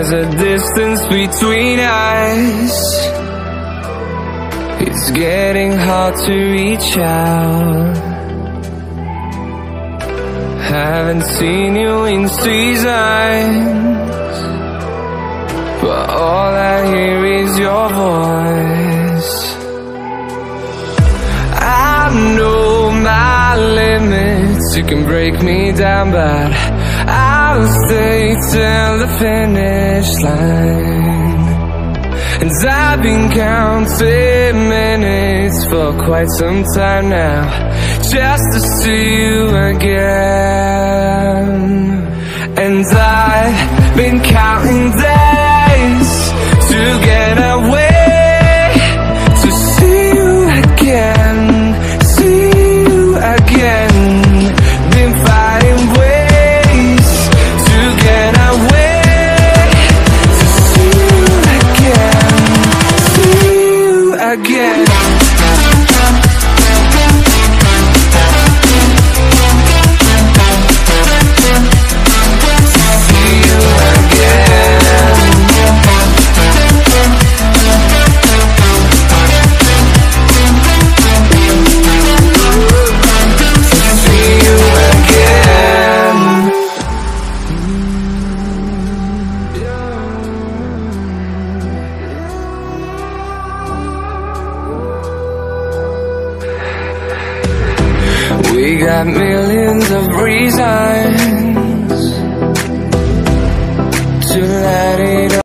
there's a distance between us. It's getting hard to reach out. Haven't seen you in seasons, but all I hear is your voice. I know my limits, you can break me down, but I'll stay till the finish line. And I've been counting minutes for quite some time now, just to see you again. And I've been counting days to get away, to see you again, see you again. Been finding ways to get away, to see you again, see you again. We got millions of reasons